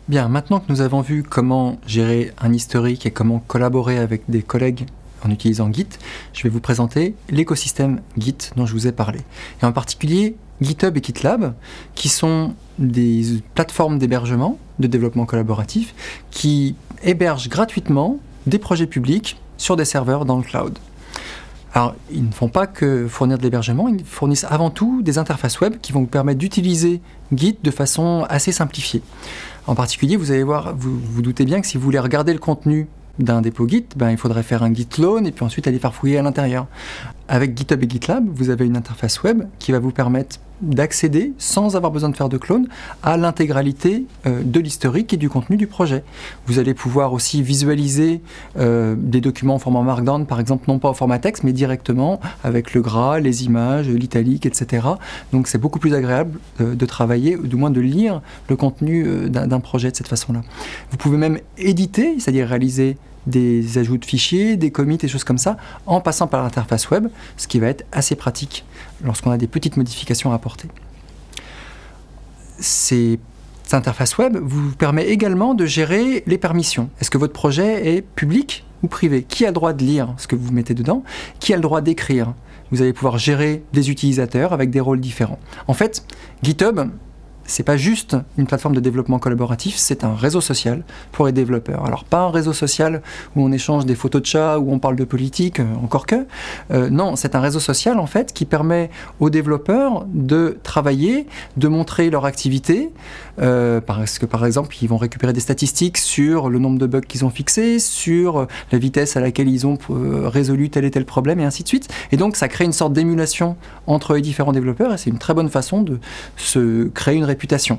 Bien, maintenant que nous avons vu comment gérer un historique et comment collaborer avec des collègues en utilisant Git, je vais vous présenter l'écosystème Git dont je vous ai parlé. Et en particulier GitHub et GitLab, qui sont des plateformes d'hébergement, de développement collaboratif, qui hébergent gratuitement des projets publics sur des serveurs dans le cloud. Alors, ils ne font pas que fournir de l'hébergement, ils fournissent avant tout des interfaces web qui vont vous permettre d'utiliser Git de façon assez simplifiée. En particulier, vous allez voir, vous doutez bien que si vous voulez regarder le contenu d'un dépôt Git, il faudrait faire un git clone et puis ensuite aller farfouiller à l'intérieur. Avec GitHub et GitLab, vous avez une interface web qui va vous permettre d'accéder, sans avoir besoin de faire de clone, à l'intégralité de l'historique et du contenu du projet. Vous allez pouvoir aussi visualiser des documents en format Markdown, par exemple, non pas au format texte, mais directement avec le gras, les images, l'italique, etc. Donc c'est beaucoup plus agréable de travailler, ou du moins de lire le contenu d'un projet de cette façon-là. Vous pouvez même éditer, c'est-à-dire réaliser des ajouts de fichiers, des commits, des choses comme ça, en passant par l'interface web, ce qui va être assez pratique lorsqu'on a des petites modifications à apporter. Cette interface web vous permet également de gérer les permissions. Est-ce que votre projet est public ou privé? Qui a le droit de lire ce que vous mettez dedans? Qui a le droit d'écrire? Vous allez pouvoir gérer des utilisateurs avec des rôles différents. En fait, GitHub, c'est pas juste une plateforme de développement collaboratif, c'est un réseau social pour les développeurs. Alors pas un réseau social où on échange des photos de chats, où on parle de politique, encore que. Non, c'est un réseau social en fait qui permet aux développeurs de travailler, de montrer leur activité, parce que par exemple ils vont récupérer des statistiques sur le nombre de bugs qu'ils ont fixés, sur la vitesse à laquelle ils ont résolu tel et tel problème et ainsi de suite. Et donc ça crée une sorte d'émulation entre les différents développeurs et c'est une très bonne façon de se créer une réputation.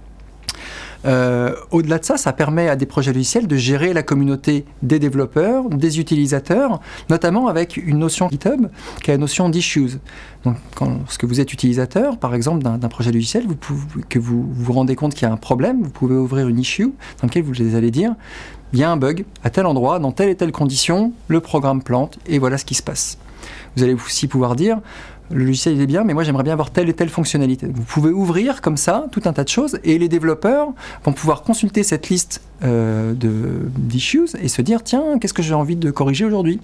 Au-delà de ça, ça permet à des projets logiciels de gérer la communauté des développeurs, des utilisateurs, notamment avec une notion GitHub qui est la notion d'issues. Donc, lorsque vous êtes utilisateur, par exemple, d'un projet logiciel, que vous vous rendez compte qu'il y a un problème, vous pouvez ouvrir une issue dans laquelle vous allez dire il y a un bug à tel endroit, dans telle et telle condition, le programme plante et voilà ce qui se passe. Vous allez aussi pouvoir dire le logiciel il est bien, mais moi j'aimerais bien avoir telle et telle fonctionnalité. Vous pouvez ouvrir comme ça tout un tas de choses et les développeurs vont pouvoir consulter cette liste d'issues et se dire tiens, qu'est-ce que j'ai envie de corriger aujourd'hui?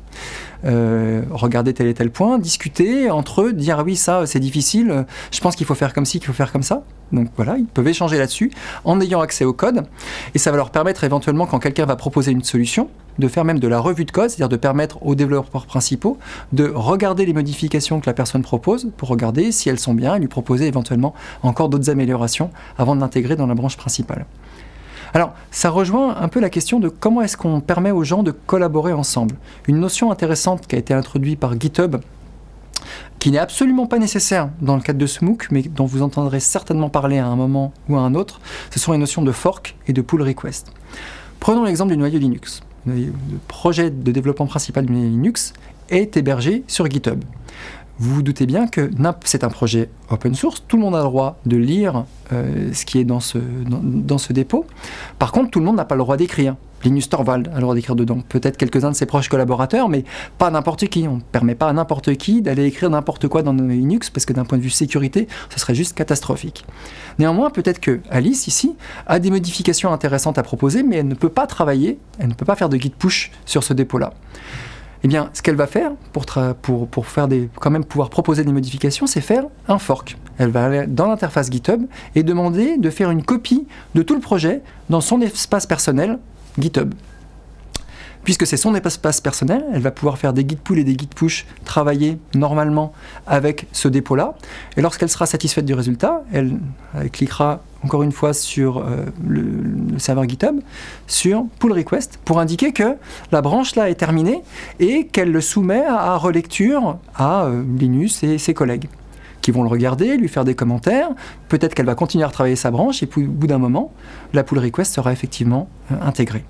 Regarder tel et tel point, discuter entre eux, dire ah oui ça c'est difficile, je pense qu'il faut faire comme ci, qu'il faut faire comme ça. Donc voilà, ils peuvent échanger là-dessus en ayant accès au code et ça va leur permettre éventuellement quand quelqu'un va proposer une solution de faire même de la revue de code, c'est-à-dire de permettre aux développeurs principaux de regarder les modifications que la personne propose pour regarder si elles sont bien et lui proposer éventuellement encore d'autres améliorations avant de l'intégrer dans la branche principale. Alors, ça rejoint un peu la question de comment est-ce qu'on permet aux gens de collaborer ensemble. Une notion intéressante qui a été introduite par GitHub, qui n'est absolument pas nécessaire dans le cadre de ce MOOC, mais dont vous entendrez certainement parler à un moment ou à un autre, ce sont les notions de fork et de pull request. Prenons l'exemple du noyau Linux. Le projet de développement principal du noyau Linux est hébergé sur GitHub. Vous vous doutez bien que c'est un projet open source, tout le monde a le droit de lire ce qui est dans ce dépôt. Par contre, tout le monde n'a pas le droit d'écrire. Linus Torvald a le droit d'écrire dedans. Peut-être quelques-uns de ses proches collaborateurs, mais pas n'importe qui. On ne permet pas à n'importe qui d'aller écrire n'importe quoi dans Linux, parce que d'un point de vue sécurité, ce serait juste catastrophique. Néanmoins, peut-être que Alice, ici, a des modifications intéressantes à proposer, mais elle ne peut pas travailler, elle ne peut pas faire de git push sur ce dépôt-là. Eh bien, ce qu'elle va faire pour faire quand même pouvoir proposer des modifications, c'est faire un fork. Elle va aller dans l'interface GitHub et demander de faire une copie de tout le projet dans son espace personnel GitHub. Puisque c'est son espace personnel, elle va pouvoir faire des git pull et des git push, travailler normalement avec ce dépôt-là. Et lorsqu'elle sera satisfaite du résultat, elle cliquera encore une fois sur le serveur GitHub, sur pull request, pour indiquer que la branche là est terminée et qu'elle le soumet à relecture à Linus et ses collègues, qui vont le regarder, lui faire des commentaires. Peut-être qu'elle va continuer à retravailler sa branche et puis au bout d'un moment, la pull request sera effectivement intégrée.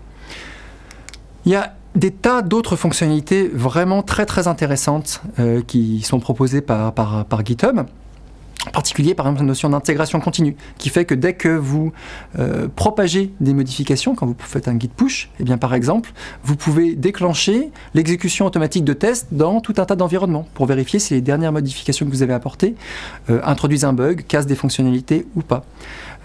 Il y a des tas d'autres fonctionnalités vraiment très très intéressantes qui sont proposées par GitHub. En particulier, par exemple, la notion d'intégration continue, qui fait que dès que vous propagez des modifications, quand vous faites un git push, eh bien, par exemple, vous pouvez déclencher l'exécution automatique de tests dans tout un tas d'environnements pour vérifier si les dernières modifications que vous avez apportées introduisent un bug, cassent des fonctionnalités ou pas.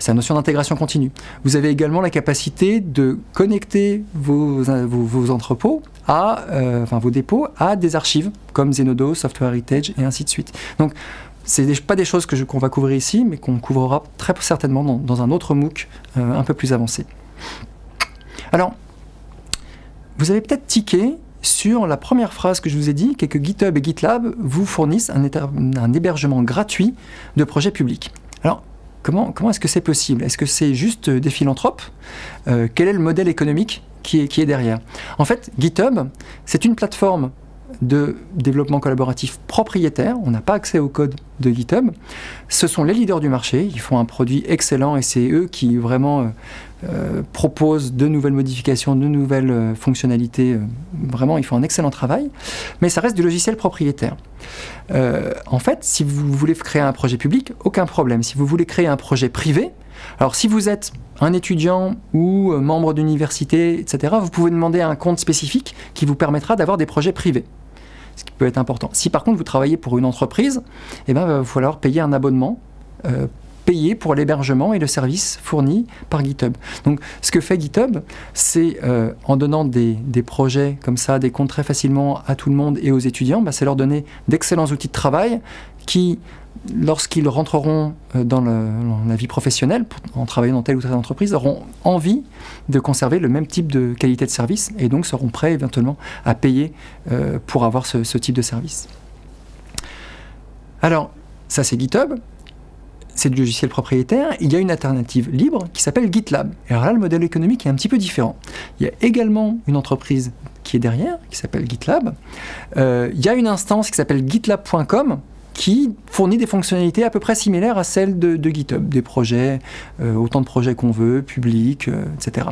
C'est la notion d'intégration continue. Vous avez également la capacité de connecter vos entrepôts enfin vos dépôts à des archives comme Zenodo, Software Heritage et ainsi de suite. Donc, ce n'est pas des choses qu'on va couvrir ici, mais qu'on couvrira très certainement dans un autre MOOC un peu plus avancé. Alors, vous avez peut-être tiqué sur la première phrase que je vous ai dit, qui est que GitHub et GitLab vous fournissent un hébergement gratuit de projets publics. Alors, comment est-ce que c'est possible? Est-ce que c'est juste des philanthropes? Quel est le modèle économique qui est derrière? En fait, GitHub, c'est une plateforme de développement collaboratif propriétaire. On n'a pas accès au code de GitHub. Ce sont les leaders du marché. Ils font un produit excellent et c'est eux qui vraiment proposent de nouvelles modifications, de nouvelles fonctionnalités. Vraiment, ils font un excellent travail. Mais ça reste du logiciel propriétaire. En fait, si vous voulez créer un projet public, aucun problème. Si vous voulez créer un projet privé, alors si vous êtes un étudiant ou membre d'université, etc., vous pouvez demander un compte spécifique qui vous permettra d'avoir des projets privés. Ce qui peut être important. Si par contre vous travaillez pour une entreprise, eh ben, il va falloir payer un abonnement, payer pour l'hébergement et le service fourni par GitHub. Donc ce que fait GitHub, c'est en donnant des projets comme ça, des comptes très facilement à tout le monde et aux étudiants, c'est leur donner d'excellents outils de travail qui, lorsqu'ils rentreront dans la vie professionnelle, en travaillant dans telle ou telle entreprise, auront envie de conserver le même type de qualité de service et donc seront prêts éventuellement à payer pour avoir ce type de service. Alors, ça c'est GitHub, c'est du logiciel propriétaire. Il y a une alternative libre qui s'appelle GitLab. Et alors là, le modèle économique est un petit peu différent. Il y a également une entreprise qui est derrière, qui s'appelle GitLab. Il y a une instance qui s'appelle gitlab.com, qui fournit des fonctionnalités à peu près similaires à celles de GitHub, des projets, autant de projets qu'on veut, publics, etc.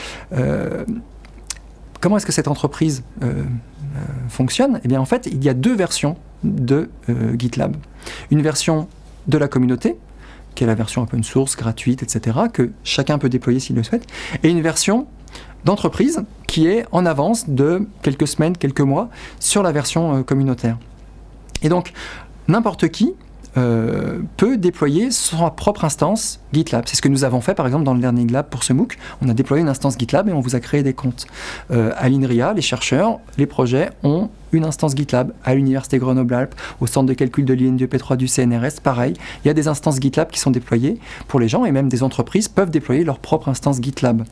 Comment est-ce que cette entreprise fonctionne? Eh bien, en fait, il y a deux versions de GitLab. Une version de la communauté, qui est la version open source, gratuite, etc., que chacun peut déployer s'il le souhaite, et une version d'entreprise qui est en avance de quelques semaines, quelques mois, sur la version communautaire. Et donc, n'importe qui peut déployer sa propre instance GitLab. C'est ce que nous avons fait par exemple dans le Learning Lab pour ce MOOC. On a déployé une instance GitLab et on vous a créé des comptes. À l'INRIA, les chercheurs, les projets ont une instance GitLab. À l'Université Grenoble-Alpes, au centre de calcul de l'INDEP3 du CNRS, pareil. Il y a des instances GitLab qui sont déployées pour les gens et même des entreprises peuvent déployer leur propre instance GitLab.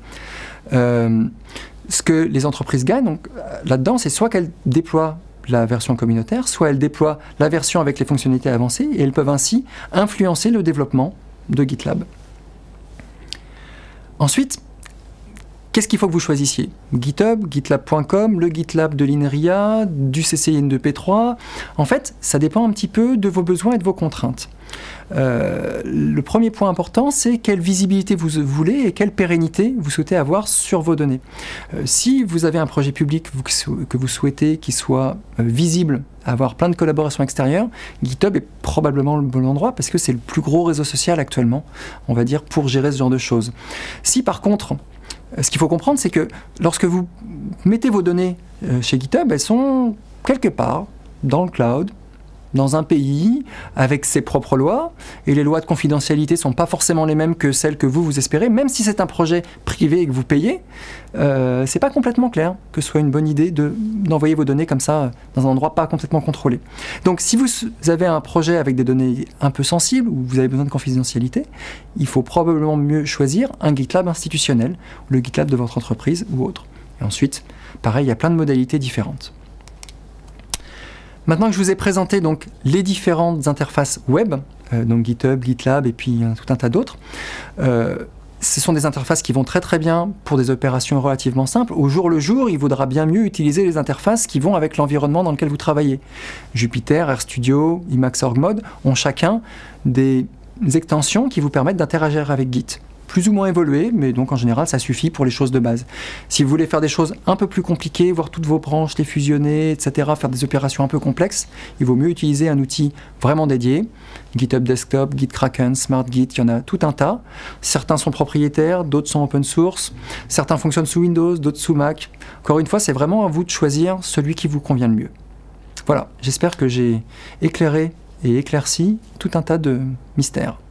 Ce que les entreprises gagnent là-dedans, c'est soit qu'elles déploient la version communautaire, soit elles déploient la version avec les fonctionnalités avancées et elles peuvent ainsi influencer le développement de GitLab. Ensuite, qu'est-ce qu'il faut que vous choisissiez? GitHub, GitLab.com, le GitLab de l'INRIA, du CCIN2P3. En fait, ça dépend un petit peu de vos besoins et de vos contraintes. Le premier point important, c'est quelle visibilité vous voulez et quelle pérennité vous souhaitez avoir sur vos données. Si vous avez un projet public que vous souhaitez qu'il soit visible, avoir plein de collaborations extérieures, GitHub est probablement le bon endroit parce que c'est le plus gros réseau social actuellement, on va dire, pour gérer ce genre de choses. Si par contre, ce qu'il faut comprendre, c'est que lorsque vous mettez vos données chez GitHub, elles sont quelque part dans le cloud, dans un pays, avec ses propres lois, et les lois de confidentialité ne sont pas forcément les mêmes que celles que vous espérez, même si c'est un projet privé et que vous payez, c'est pas complètement clair que ce soit une bonne idée d'envoyer vos données comme ça dans un endroit pas complètement contrôlé. Donc si vous avez un projet avec des données un peu sensibles, ou vous avez besoin de confidentialité, il faut probablement mieux choisir un GitLab institutionnel, le GitLab de votre entreprise ou autre. Et ensuite, pareil, il y a plein de modalités différentes. Maintenant que je vous ai présenté donc les différentes interfaces web, donc GitHub, GitLab et puis tout un tas d'autres, ce sont des interfaces qui vont très très bien pour des opérations relativement simples. Au jour le jour, il vaudra bien mieux utiliser les interfaces qui vont avec l'environnement dans lequel vous travaillez. Jupyter, RStudio, Emacs OrgMod ont chacun des extensions qui vous permettent d'interagir avec Git. Plus ou moins évolué, mais donc en général ça suffit pour les choses de base. Si vous voulez faire des choses un peu plus compliquées, voir toutes vos branches, les fusionner, etc., faire des opérations un peu complexes, il vaut mieux utiliser un outil vraiment dédié. GitHub Desktop, GitKraken, SmartGit, il y en a tout un tas. Certains sont propriétaires, d'autres sont open source, certains fonctionnent sous Windows, d'autres sous Mac. Encore une fois, c'est vraiment à vous de choisir celui qui vous convient le mieux. Voilà, j'espère que j'ai éclairé et éclairci tout un tas de mystères.